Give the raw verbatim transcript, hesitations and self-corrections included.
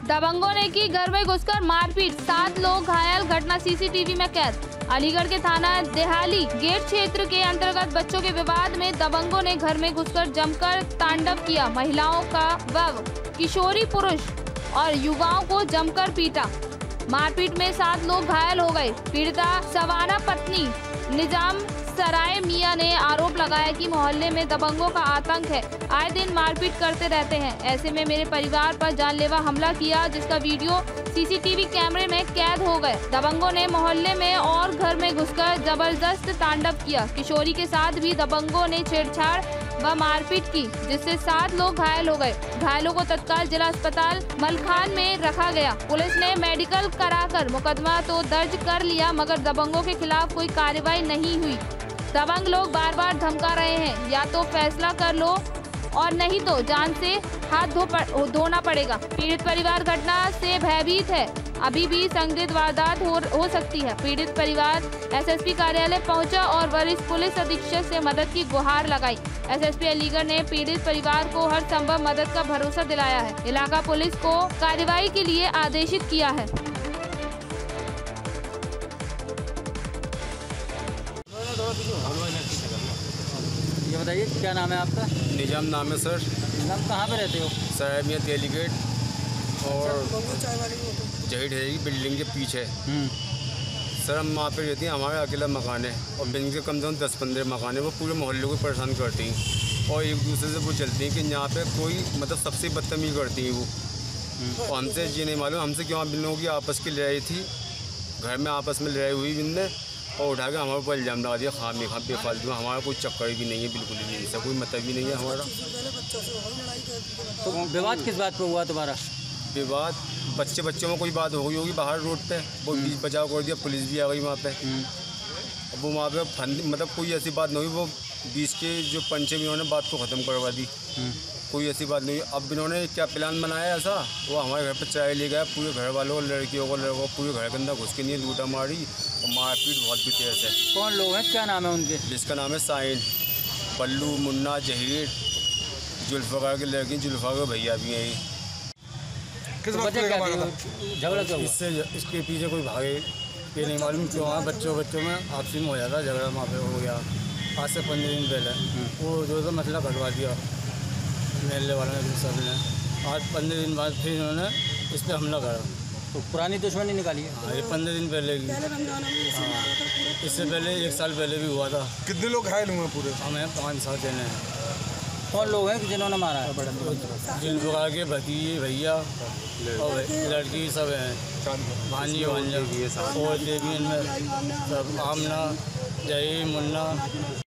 दबंगों ने की घर में घुसकर मारपीट, सात लोग घायल, घटना सीसीटीवी में कैद। अलीगढ़ के थाना देहाली गेट क्षेत्र के अंतर्गत बच्चों के विवाद में दबंगों ने घर में घुसकर जमकर तांडव किया। महिलाओं का व किशोरी, पुरुष और युवाओं को जमकर पीटा। मारपीट में सात लोग घायल हो गए। पीड़िता सवाना पत्नी निजाम सराय मियां ने आरोप लगाया कि मोहल्ले में दबंगों का आतंक है, आए दिन मारपीट करते रहते हैं। ऐसे में मेरे परिवार पर जानलेवा हमला किया, जिसका वीडियो सीसीटीवी कैमरे में कैद हो गए। दबंगों ने मोहल्ले में और घर में घुसकर जबरदस्त तांडव किया। किशोरी के साथ भी दबंगों ने छेड़छाड़ व मारपीट की, जिससे सात लोग घायल हो गए। घायलों को तत्काल जिला अस्पताल मलखान में रखा गया। पुलिस ने मेडिकल कराकर मुकदमा तो दर्ज कर लिया, मगर दबंगों के खिलाफ कोई कार्रवाई नहीं हुई। दबंग लोग बार बार धमका रहे हैं, या तो फैसला कर लो और नहीं तो जान से हाथ धो पड़, धोना पड़ेगा। पीड़ित परिवार घटना से भयभीत है, अभी भी संदिग्ध वारदात हो, हो सकती है। पीड़ित परिवार एसएसपी कार्यालय पहुंचा और वरिष्ठ पुलिस अधीक्षक से मदद की गुहार लगाई। एसएसपी अलीगढ़ ने पीड़ित परिवार को हर संभव मदद का भरोसा दिलाया है। इलाका पुलिस को कार्रवाई के लिए आदेशित किया है। ये बताइए क्या नाम है आपका? निजाम नाम है सर। निजाम कहाँ पे रहते हो? सराय मियां देहली गेट और जहीर है बिल्डिंग के पीछे। सर हम वहाँ पे रहती हैं, हमारा अकेला मकान है और बिल्डिंग के कम से कम दस पंद्रह मकान है। वो पूरे मोहल्ले को परेशान करती हैं और एक दूसरे से वो चलती हैं कि यहाँ पे कोई मतलब सबसे बदतमीजी करती हैं वो। और हमसे ये नहीं मालूम हमसे क्यों बिन लोगों की आपस की लड़ाई थी, घर में आपस में लड़ाई हुई बिन ने और उठा के हमारे ऊपर इल्ज़ाम लगा दिया खाम खाम बेफालतू। हमारा कोई चक्कर भी नहीं है, बिल्कुल भी नहीं, ऐसा कोई मतलब भी नहीं है हमारा। तो विवाद किस बात पे हुआ तुम्हारा? विवाद बच्चे बच्चों में कोई बात हो गई होगी बाहर रोड पे, वो बीच बचाव कर दिया, पुलिस भी आ गई वहाँ पे। अब वो वहाँ पे फंदी मतलब कोई ऐसी बात नहीं हुई, वो बीच के जो पंचे भी उन्होंने बात को ख़त्म करवा दी। कोई ऐसी बात नहीं। अब इन्होंने क्या प्लान बनाया ऐसा, वो हमारे घर पर चाय ले गया, पूरे घर वालों को, लड़कियों को, लड़कों को पूरे घर के अंदर घुस के नहीं लूटा मारी और मारपीट बहुत भी तेज है। कौन लोग हैं, क्या नाम है उनके? जिसका नाम है साइन, पल्लू, मुन्ना, जहीर, जुल्फ़ा के लड़की, जुल्फ़ा के भैया भी हैं। किस बात पे झगड़ा क्यों? इससे इसके पीछे कोई भागे ये नहीं मालूम क्यों। वहाँ बच्चों बच्चों में आपसी में हो जाता झगड़ा, वहाँ पे हो गया आज से पंद्रह दिन पहले। वो जो तो मसला घटवा दिया मेले वालों ने, सब ने। आज पंद्रह दिन बाद फिर इन्होंने इस पर हमला करा। तो पुरानी दुश्मनी निकाली है? हाँ, ये पंद्रह दिन पहले की। हाँ, इससे पहले एक साल पहले भी हुआ था। कितने लोग घायल हुए पूरे? हमें पाँच सात जने हैं। कौन लोग हैं जिन्होंने मारा है? जुल्फ़ा के भतीजे, भैया और लड़की सब हैं, भांजी भांजा और देवी इनमें सब, आमना, जही, मुन्ना।